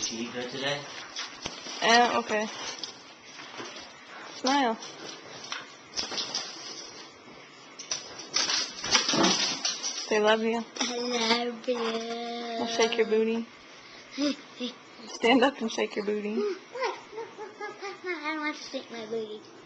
she eat good today? Okay. Smile. They love you. I love you. Now shake your booty. Stand up and shake your booty. I don't want to shake my booty.